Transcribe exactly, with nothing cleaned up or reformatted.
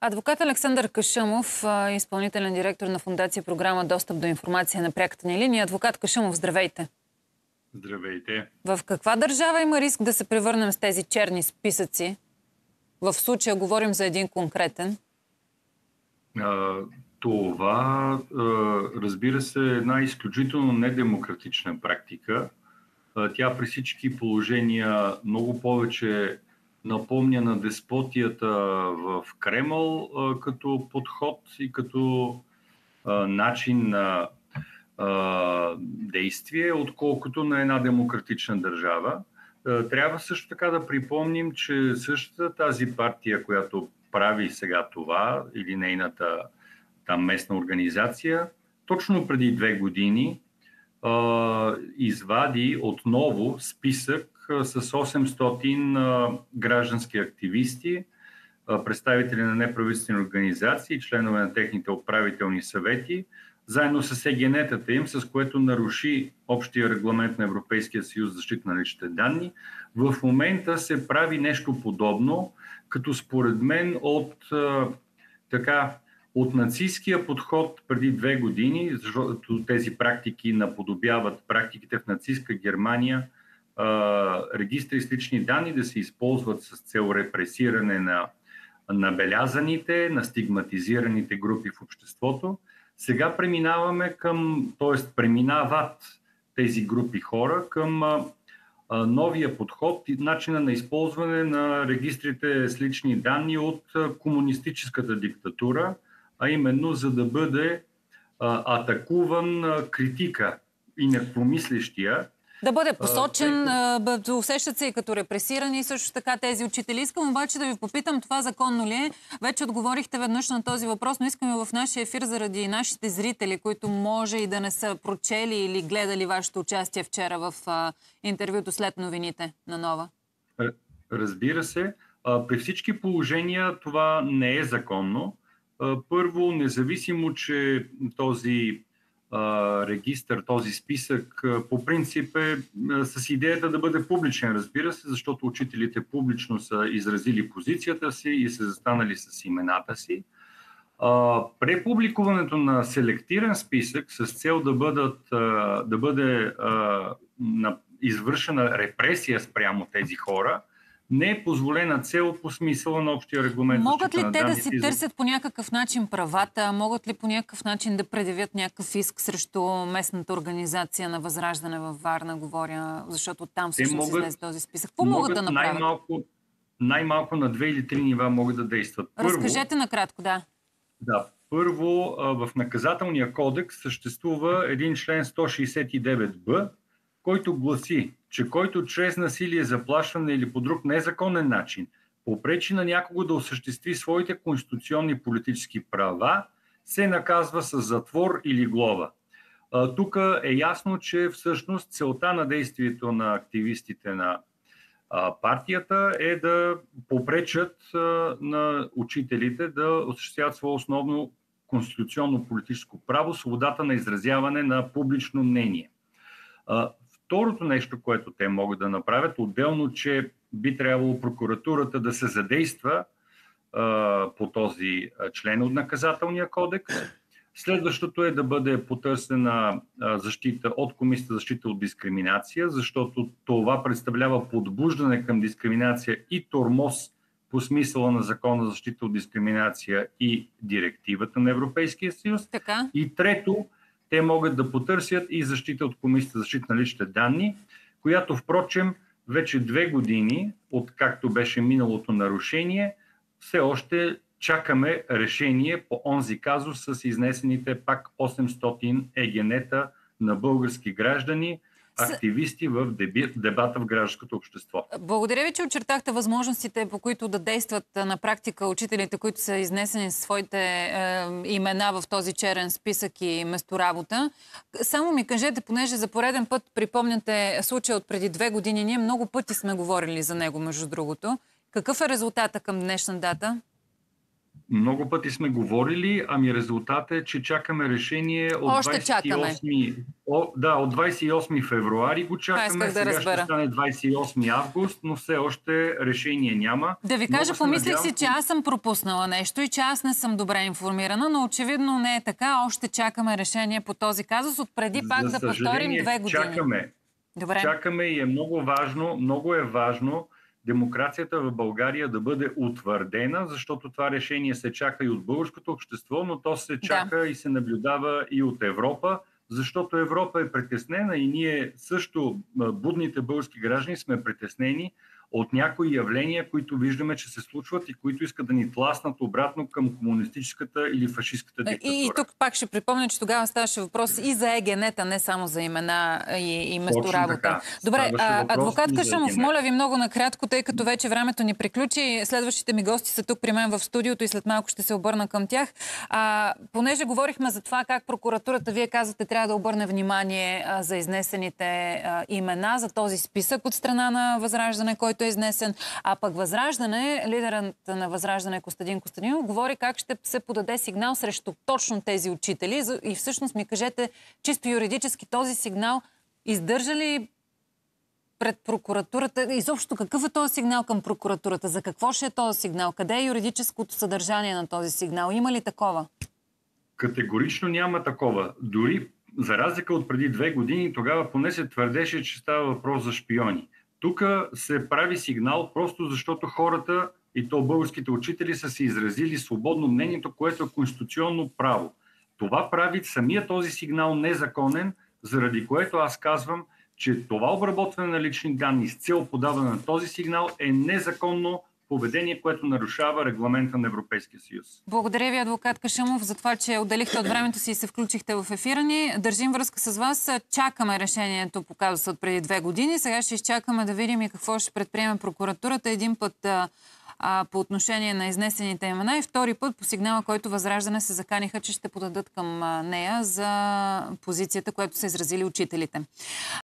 Адвокат Александър Кашъмов, изпълнителен директор на Фондация Програма Достъп до информация на пряката ни линия. Адвокат Кашъмов, здравейте! Здравейте! В каква държава има риск да се превърнем с тези черни списъци? В случая говорим за един конкретен. А, това, а, разбира се, е една изключително недемократична практика. А, тя при всички положения много повече напомня на деспотията в Кремъл а, като подход и като а, начин на а, действие, отколкото на една демократична държава. А, трябва също така да припомним, че същата тази партия, която прави сега това, или нейната там местна организация, точно преди две години а, извади отново списък с осемстотин граждански активисти, представители на неправителствени организации, членове на техните управителни съвети, заедно с егенетата им, с което наруши общия регламент на Европейския съюз за защита на личните данни. В момента се прави нещо подобно, като според мен от, така, от нацистския подход преди две години, защото тези практики наподобяват практиките в нацистска Германия, регистри с лични данни да се използват с цел репресиране на набелязаните, на стигматизираните групи в обществото. Сега преминаваме към, т.е. преминават тези групи хора към а, а, новия подход и начина на използване на регистрите с лични данни от а, комунистическата диктатура, а именно за да бъде а, атакуван а, критика и непромислещия. Да бъде посочен, а, усещат се и като репресирани, също така тези учители. Искам обаче да ви попитам, това законно ли е? Вече отговорихте веднъж на този въпрос, но искаме в нашия ефир заради нашите зрители, които може и да не са прочели или гледали вашето участие вчера в а, интервюто след новините на Нова. Разбира се. А, при всички положения това не е законно. А, първо, независимо, че този регистър, този списък по принцип е с идеята да бъде публичен, разбира се, защото учителите публично са изразили позицията си и са застанали с имената си. Препубликуването на селектиран списък с цел да, бъдат, да бъде извършена репресия спрямо тези хора не е позволена цел по смисъла на общия регламент. Могат ли те да си търсят по някакъв начин правата? Могат ли по някакъв начин да предявят някакъв иск срещу местната организация на Възраждане във Варна, говоря, защото там всъщност могат, излезе този списък? Какво могат, могат да направят? Най-малко, най-малко на две или три нива могат да действат. Първо, разкажете накратко, да. Да. Първо, в наказателния кодекс съществува един член сто шейсет и девет б, който гласи, че който чрез насилие, заплашване или по друг незаконен начин попречи на някого да осъществи своите конституционни политически права, се наказва с затвор или глоба. Тук е ясно, че всъщност целта на действието на активистите на а, партията е да попречат а, на учителите да осъществяват свое основно конституционно политическо право, свободата на изразяване на публично мнение. А, Второто нещо, което те могат да направят, отделно, че би трябвало прокуратурата да се задейства а, по този член от наказателния кодекс. Следващото е да бъде потърсена а, защита от Комисията за защита от дискриминация, защото това представлява подбуждане към дискриминация и тормоз по смисъла на Закона за защита от дискриминация и директивата на Европейския съюз. Така. И трето, те могат да потърсят и защита от Комисията за защита на личните данни, която, впрочем, вече две години, откакто беше миналото нарушение, все още чакаме решение по онзи казус с изнесените пак осемстотин егенета на български граждани, активисти в дебата в гражданското общество. Благодаря ви, че очертахте възможностите, по които да действат на практика учителите, които са изнесени своите е, имена в този черен списък и месторабота. Само ми кажете, понеже за пореден път припомняте случая от преди две години, ние много пъти сме говорили за него, между другото. Какъв е резултата към днешна дата? Много пъти сме говорили, ами резултатът е, че чакаме решение от Още двадесет и осми... чакаме. О, да, от двадесет и осми февруари го чакаме, да сега разбера. ще стане двадесет и осми август, но все още решение няма. Да ви кажа, помислих си, че аз съм пропуснала нещо и че аз не съм добре информирана, но очевидно не е така. Още чакаме решение по този казус. Отпреди пак да повторим две години. Чакаме. Добре. Чакаме и е много важно, много е важно демокрацията в България да бъде утвърдена, защото това решение се чака и от българското общество, но то се чака да. и се наблюдава и от Европа, защото Европа е притеснена и ние също, будните български граждани, сме притеснени от някои явления, които виждаме, че се случват и които искат да ни тласнат обратно към комунистическата или фашистката диктатура. И, и тук пак ще припомня, че тогава ставаше въпрос и за ЕГН-та, не само за имена и, и месторабота. Добре, а, адвокат Кашъмов, моля ви много накратко, тъй като вече времето ни приключи. Следващите ми гости са тук при мен в студиото и след малко ще се обърна към тях. А, понеже говорихме за това как прокуратурата, вие казвате, трябва да обърне внимание а, за изнесените а, имена, за този списък от страна на Възраждане, който е изнесен. А пък Възраждане, лидерът на Възраждане Костадин Костадинов, говори как ще се подаде сигнал срещу точно тези учители. И всъщност ми кажете, чисто юридически този сигнал издържа ли пред прокуратурата? Изобщо какъв е този сигнал към прокуратурата? За какво ще е този сигнал? Къде е юридическото съдържание на този сигнал? Има ли такова? Категорично няма такова. Дори за разлика от преди две години, тогава поне се твърдеше, че става въпрос за шпиони. Тук се прави сигнал просто защото хората, и то българските учители, са се изразили свободно мнението, което е конституционно право. Това прави самия този сигнал незаконен, заради което аз казвам, че това обработване на лични данни с цел подаване на този сигнал е незаконно поведение, което нарушава регламента на Европейския съюз. Благодаря ви, адвокат Кашъмов, за това, че отделихте от времето си и се включихте в ефира ни. Държим връзка с вас. Чакаме решението по казуса от преди две години. Сега ще изчакаме да видим и какво ще предприеме прокуратурата. Един път а, а, по отношение на изнесените имена и втори път по сигнала, който Възраждане се заканиха, че ще подадат към а, нея за позицията, която са изразили учителите.